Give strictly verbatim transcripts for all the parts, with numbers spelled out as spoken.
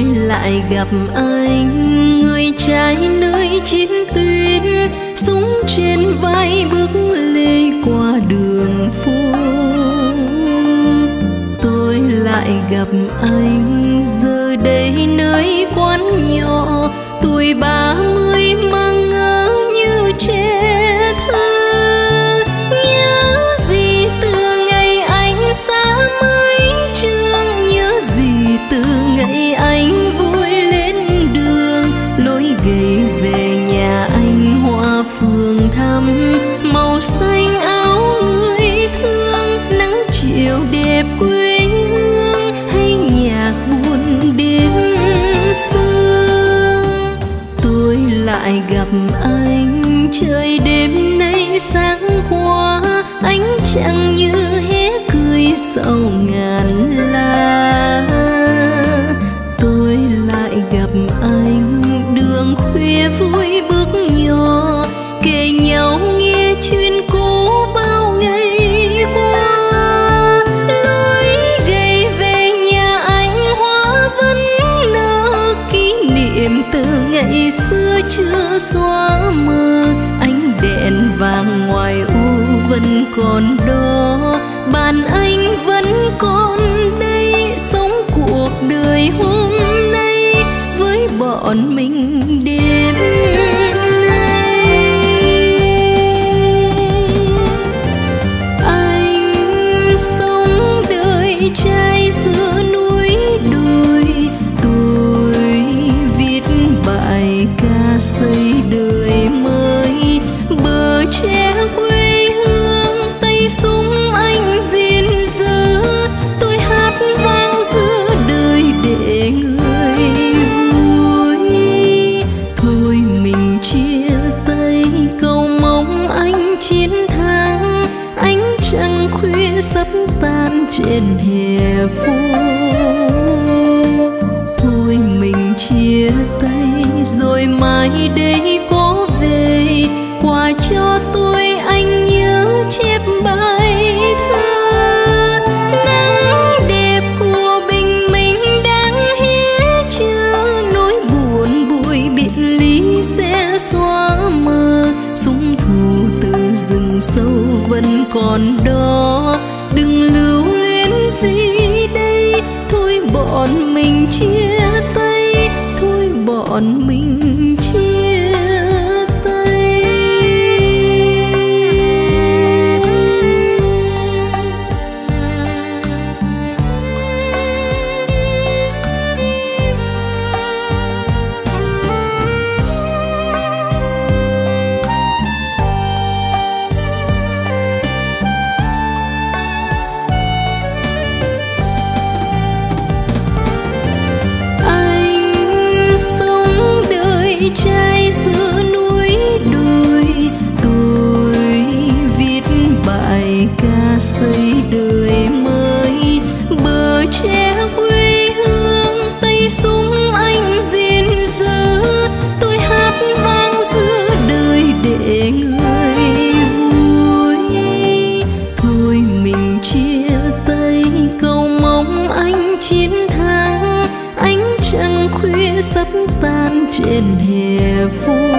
lại gặp anh, người trai nơi chiến tuyến, súng trên vai bước lê qua đường phố. Tôi lại gặp anh giờ đây nơi quán nhỏ, tuổi ba mươi mang ngỡ như trẻ thơ. Nhớ gì từ ngày anh xa mấy trường, nhớ gì từ ngày anh vui lên đường, lối gầy về nhà anh hoa phường thắm, màu xanh áo người thương, nắng chiều đẹp quê hương hay nhạc buồn đêm sương. Tôi lại gặp anh trời đêm nay sáng qua, ánh trăng như hé cười sau ngàn lá. Tôi lại gặp anh đường khuya vui bước nhỏ, kể nhau nghe chuyện cũ bao ngày qua. Lối gầy về nhà anh hoa vẫn nở, kỷ niệm từ ngày xưa chưa xóa mờ. Ánh đèn vàng ngoài ô vẫn còn đó, bàn anh vẫn còn đây, sống cuộc đời hôm nay với bọn mình đêm nay. Anh sống đời trai giữa núi đồi, tôi viết bài ca xây đời mới. Bờ tre quê hương tay súng anh diên dở, tôi hát vang giữa đời để người vui. Thôi mình chia tay cầu mong anh chiến thắng, ánh trăng khuya sắp tan trên hè phố. Thôi mình chia tay rồi mai đây có về, quà cho tôi anh nhớ chép bài thơ. Nắng đẹp của bình minh đang hé chờ, nỗi buồn bụi biệt ly sẽ xóa mờ. Súng thù từ rừng sâu vẫn còn đó, đừng lưu luyến gì đây. Thôi bọn mình chia tay, thôi bọn mình chia tay. Trai giữa núi đồi, tôi viết bài ca xây đời mới. Bờ tre quê hương tay súng anh diên dở, tôi hát vang giữa đời để người vui. Thôi mình chia tay cầu mong anh chiến thắng, ánh trăng khuya sắp tan trên hè phố.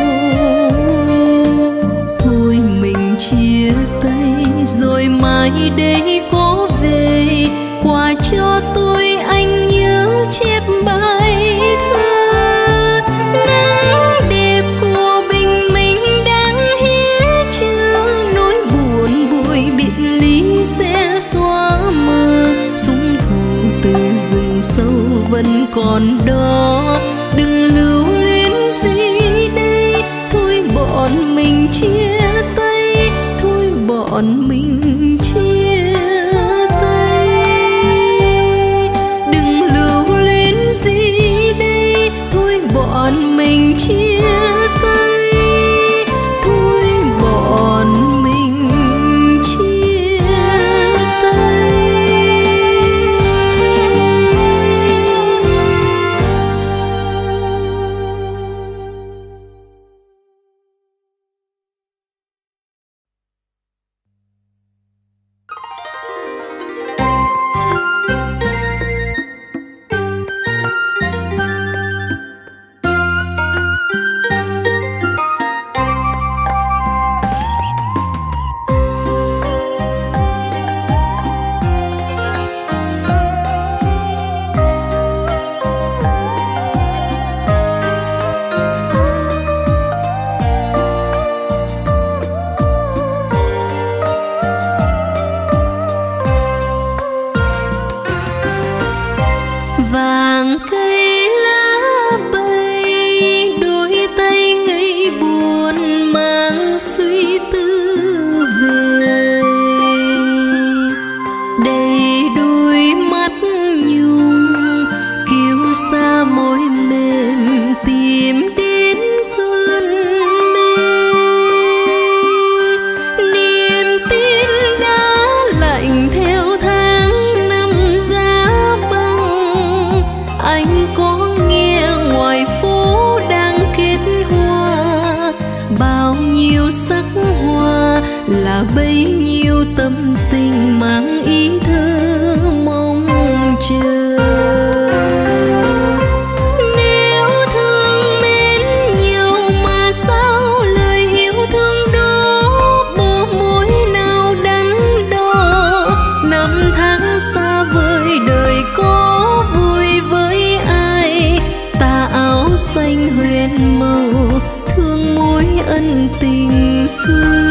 Thôi mình chia tay rồi mai đây có về, quà cho tôi anh nhớ chép bài thơ. Nắng đẹp của bình minh đang hé chờ, nỗi buồn bụi biệt ly sẽ xóa mờ. Súng thù từ rừng sâu vẫn còn đó, đừng lưu luyến gì đây. Thôi bọn mình chia tay, thôi bọn mình chia tay. Đừng lưu luyến gì đây, thôi bọn mình chia tay, thôi bọn mình chia tay. vàng cây lá bay, đôi tay ngây buồn mang suy tư về. Đầy đôi mắt nhung kiêu xa môi mềm tìm đến cơn mê. Niềm tin đã lạnh theo tháng năm giá băng. Anh có nghe ngoài phố đang kết hoa, bao nhiêu sắc hoa là bấy nhiêu tâm tình mang ý thơ mong chờ. Nếu thương mến nhau mà sao lời yêu thương đó bờ môi nào đắn đo. Năm tháng xa vời đời có vui với ai, tà áo xanh huyền màu thương mối ân tình xưa.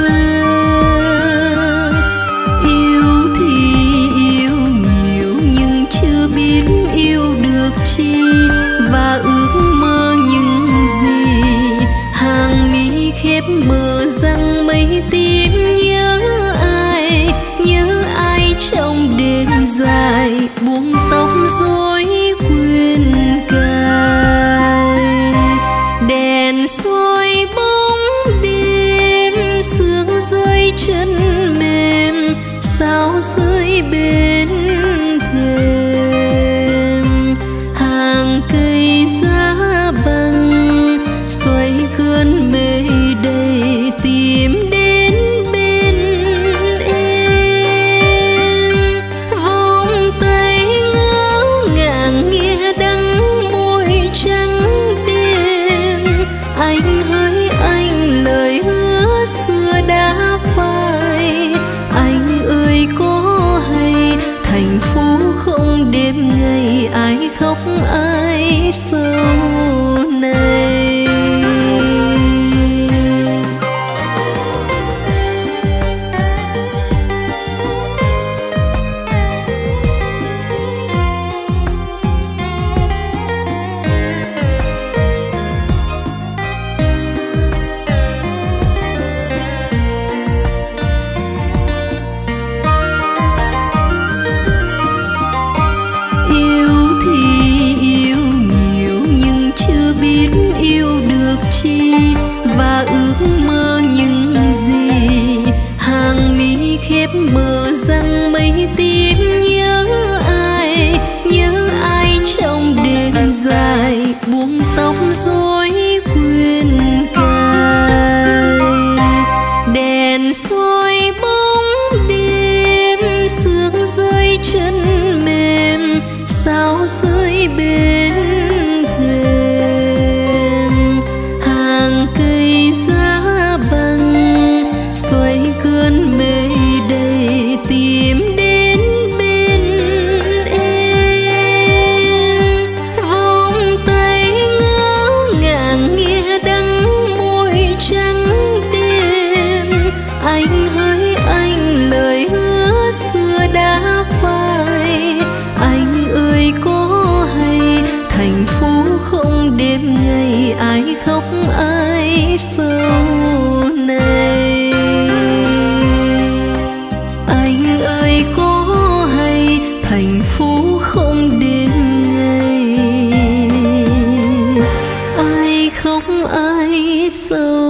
Yêu thì yêu nhiều nhưng chưa biết yêu được chi, và ước mơ những gì hàng mi khép mờ răng mây tím. Nhớ ai, nhớ ai trong đêm dài buông tóc rối quên cài. Đèn soi bóng đêm, sương rơi chân mềm, sao rơi bên thềm. Hàng cây giá băng xoay cơn mây đầy tìm đến bên em. Vòng tay ngỡ ngàng nghe đắng môi trắng đêm. Anh hỡi anh lời hứa xưa đã phai. Anh ơi có hay thành phố không đêm ngày ai khóc ai sâu này. Và ước mơ những gì hàng mi khép mờ răng mây tím. Nhớ ai, nhớ ai trong đêm dài buông tóc rối quên cài. Đèn soi bóng đêm, sương rơi chân mềm, sao rơi bên thềm. Hàng cây giá băng xoay cơn mây đầy tìm đến bên em. Vòng tay ngỡ ngàng nghe đắng môi trắng đêm. Anh hỡi anh lời hứa xưa đã phai. Anh ơi có hay thành phố không đêm ngày ai khóc ai sâu này. Anh ơi có hay thành phố không đêm ngày ai khóc ai sâu